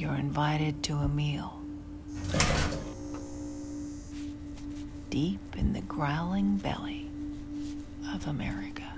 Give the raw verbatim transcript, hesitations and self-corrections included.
you're invited to a meal. Deep in the growling belly of America.